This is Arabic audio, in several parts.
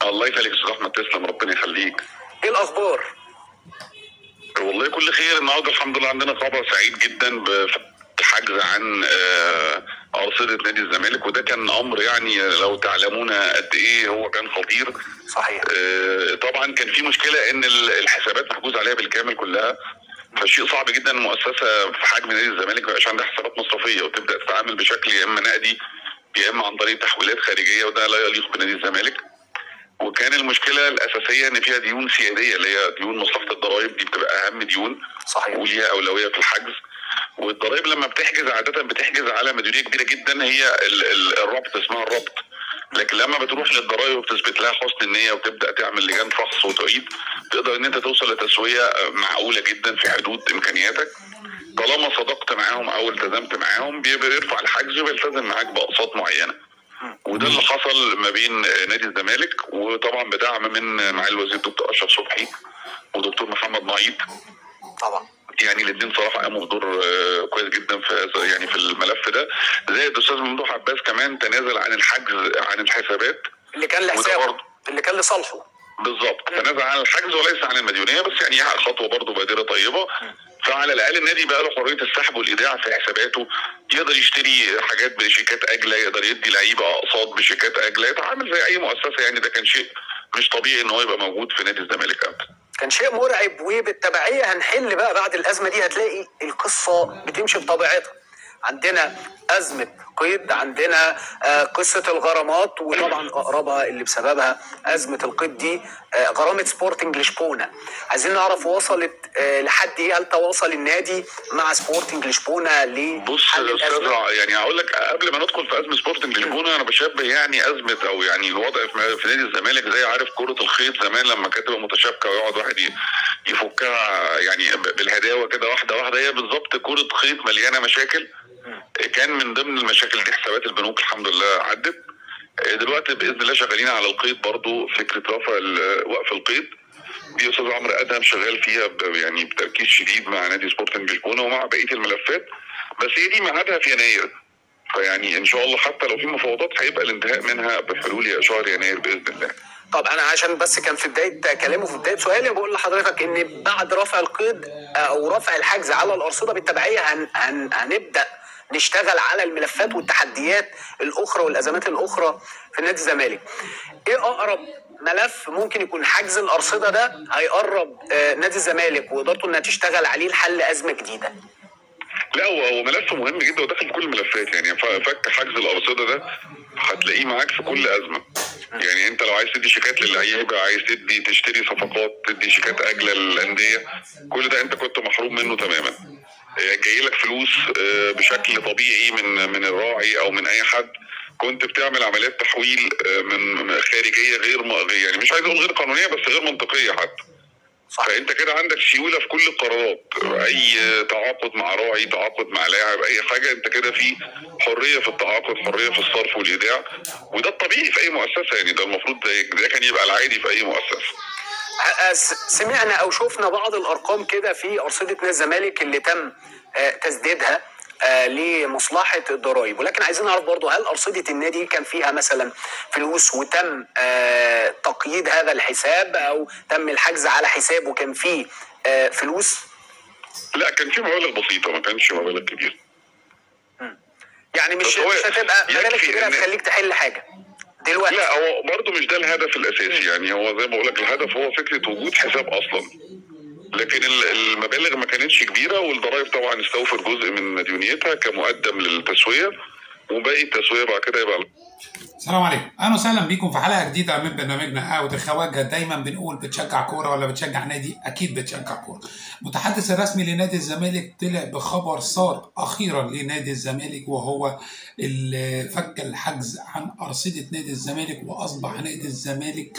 الله يخليك يا استاذ احمد، تسلم، ربنا يخليك. ايه الاخبار؟ والله كل خير. النهارده الحمد لله عندنا خبر سعيد جدا بحجز عن ارصده نادي الزمالك، وده كان امر يعني لو تعلمون قد ايه هو كان خطير. صحيح. طبعا كان في مشكله ان الحسابات محجوز عليها بالكامل كلها، فشيء صعب جدا مؤسسه في حجم نادي الزمالك ما يبقاش عندها حسابات مصرفيه وتبدا تتعامل بشكل يا اما نقدي يا اما عن طريق تحويلات خارجيه، وده لا يليق بنادي الزمالك. وكان المشكله الاساسيه ان فيها ديون سياديه اللي هي ديون مصلحه الضرائب، دي بتبقى اهم ديون. صحيح. وليها اولويه في الحجز. والضرائب لما بتحجز عاده بتحجز على مديونيه كبيره جدا، هي الربط، اسمها الربط. لكن لما بتروح للضرائب وبتثبت لها حسن النيه وتبدا تعمل لجان فحص وتعيد، تقدر ان انت توصل لتسويه معقوله جدا في حدود امكانياتك. طالما صدقت معاهم او التزمت معاهم بيرفع الحجز وبيلتزم معاك باقساط معينه. وده اللي حصل ما بين نادي الزمالك، وطبعا بدعم من معالي الوزير دكتور اشرف صبحي ودكتور محمد نعيط. طبعا يعني الاثنين صراحه قاموا بدور كويس جدا في الملف ده. زائد الاستاذ ممدوح عباس كمان تنازل عن الحجز عن الحسابات اللي كان لحسابه، اللي كان لصالحه. بالظبط، تنازل عن الحجز وليس عن المديونيه، بس يعني خطوه برضه بادره طيبه. فعلى الاقل النادي بقى له حريه السحب والايداع في حساباته، يقدر يشتري حاجات بشيكات اجله، يقدر يدي لعيبه اقساط بشيكات اجله، يتعامل زي اي مؤسسه. يعني ده كان شيء مش طبيعي ان هو يبقى موجود في نادي الزمالك ابدا. كان شيء مرعب، وبالتبعيه هنحل بقى بعد الازمه دي هتلاقي القصه بتمشي بطبيعتها. عندنا أزمة قيد، عندنا قصة الغرامات، وطبعا أقربها اللي بسببها أزمة القيد دي غرامة سبورتنج لشبونة. عايزين نعرف وصلت لحد إيه؟ هل تواصل النادي مع سبورتنج لشبونة بص يا استاذ، يعني هقول لك قبل ما ندخل في أزمة سبورتنج لشبونة، أنا بشبه يعني أزمة أو يعني الوضع في نادي الزمالك زي عارف كرة الخيط زمان لما كانت تبقى متشابكة ويقعد واحد يفكها يعني بالهداوة كده واحدة واحدة. هي بالظبط كرة خيط مليانة مشاكل. كان من ضمن المشاكل دي حسابات البنوك، الحمد لله عدت. دلوقتي باذن الله شغالين على القيد، برضو فكره رفع وقف القيد دي استاذ عمرو ادهم شغال فيها يعني بتركيز شديد مع نادي سبورتنج لشبونه ومع بقيه الملفات. بس هي دي ميعادها في يناير، فيعني ان شاء الله حتى لو في مفاوضات هيبقى الانتهاء منها بحلول شهر يناير باذن الله. طب انا عشان بس كان في بدايه كلامه في بدايه سؤالي بقول لحضرتك ان بعد رفع القيد او رفع الحجز على الارصده بالتبعيه هنبدا نشتغل على الملفات والتحديات الاخرى والازمات الاخرى في نادي الزمالك. ايه اقرب ملف ممكن يكون حجز الارصده ده هيقرب نادي الزمالك وادارته انها تشتغل عليه لحل ازمه جديده؟ لا، هو ملف مهم جدا وداخل في كل الملفات. يعني فك حجز الارصده ده هتلاقيه معاك في كل ازمه. يعني انت لو عايز تدي شيكات للعيبه، عايز تشتري صفقات، تدي شيكات اجله للانديه، كل ده انت كنت محروم منه تماما. جاي لك فلوس بشكل طبيعي من الراعي او من اي حد، كنت بتعمل عمليات تحويل من خارجيه يعني مش عايز اقول غير قانونيه بس غير منطقيه حتى. فانت كده عندك سيوله في كل القرارات، اي تعاقد مع راعي، تعاقد مع لاعب، اي حاجه انت كده في حريه في التعاقد، حريه في الصرف والايداع. وده الطبيعي في اي مؤسسه، يعني ده المفروض ده كان يبقى العادي في اي مؤسسه. سمعنا او شفنا بعض الارقام كده في ارصده نادي الزمالك اللي تم تسديدها لمصلحه الضرائب، ولكن عايزين نعرف برضه هل ارصده النادي كان فيها مثلا فلوس وتم تقييد هذا الحساب او تم الحجز على حساب وكان فيه فلوس؟ لا، كان في مبالغ بسيطه، ما كانش مبالغ كبيره. يعني مش هتبقى مبالغ كبيره تخليك تحل حاجه دلوقتي. لا، هو برضه مش ده الهدف الاساسي. يعني هو زي ما بقول لك الهدف هو فكره وجود حساب اصلا، لكن المبالغ ما كانتش كبيره، والضرائب طبعا استوفت جزء من مديونيتها كمقدم للتسويه، وباقي التسويه بعد كده يبقى. السلام عليكم، اهلا وسهلا بيكم في حلقه جديده من برنامجنا قهوه الخواجه. دايما بنقول بتشجع كوره ولا بتشجع نادي؟ اكيد بتشجع كوره. المتحدث الرسمي لنادي الزمالك طلع بخبر صار اخيرا لنادي الزمالك، وهو فك الحجز عن ارصده نادي الزمالك، واصبح نادي الزمالك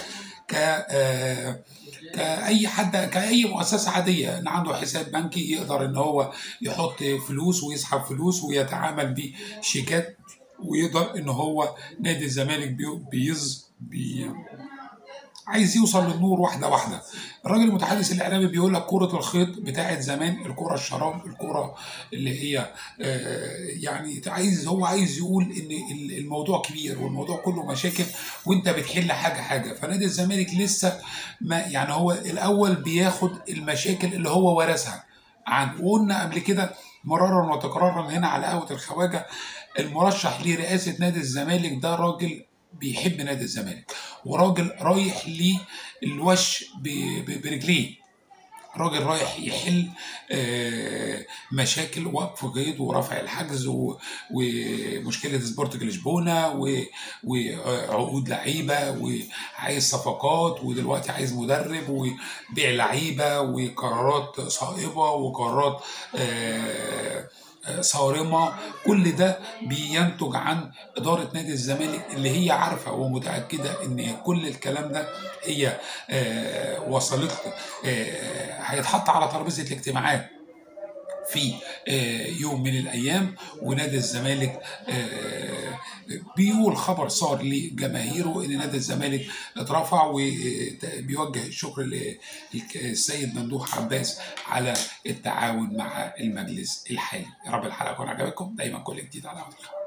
كأي حد، كأي مؤسسة عادية، إن عنده حساب بنكي يقدر إن هو يحط فلوس ويسحب فلوس ويتعامل بشيكات، ويقدر إن هو نادي الزمالك عايز يوصل للنور واحده واحده. الراجل المتحدث الاعلامي بيقول لك كره الخيط بتاعت زمان، الكره الشراب، الكره اللي هي يعني هو عايز يقول ان الموضوع كبير والموضوع كله مشاكل وانت بتحل حاجه. فنادي الزمالك لسه ما يعني هو الاول بياخد المشاكل اللي هو ورثها وقلنا قبل كده مرارا وتكرارا هنا على قهوه الخواجه، المرشح لرئاسه نادي الزمالك ده راجل بيحب نادي الزمالك، وراجل رايح للوش برجليه، راجل رايح يحل مشاكل وقف قيد ورفع الحجز ومشكله سبورتنج لشبونه وعقود لعيبه وعايز صفقات، ودلوقتي عايز مدرب وبيع لعيبه وقرارات صائبه وقرارات صارمه. كل ده بينتج عن اداره نادي الزمالك اللي هي عارفه ومتاكده ان كل الكلام ده هي وصلت هيتحط على ترابيزه الاجتماعات في يوم من الايام. ونادي الزمالك بيقول خبر صار لجماهيره ان نادي الزمالك اترفع، وبيوجه الشكر للسيد ممدوح عباس على التعاون مع المجلس الحالي. يا رب الحلقه تكون عجبتكم. دايما كل جديد على